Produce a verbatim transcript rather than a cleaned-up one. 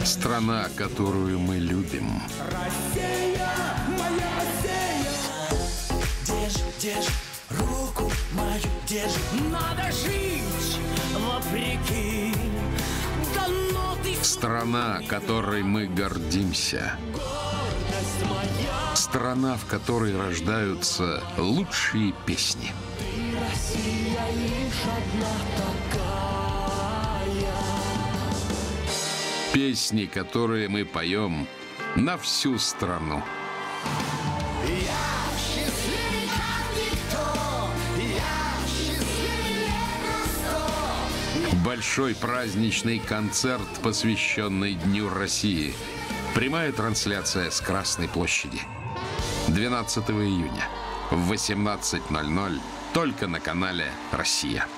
Страна, которую мы любим. Россия, моя Россия. Держи, держи, руку мою держи. Надо жить вопреки. Да ну ты... Страна, которой мы гордимся. Гордость моя. Страна, в которой рождаются лучшие песни. Ты, Россия, лишь одна такая. Песни, которые мы поем на всю страну. Я счастливый, как никто. Я счастливее просто. Большой праздничный концерт, посвященный Дню России. Прямая трансляция с Красной площади. двенадцатого июня в восемнадцать ноль ноль только на канале «Россия».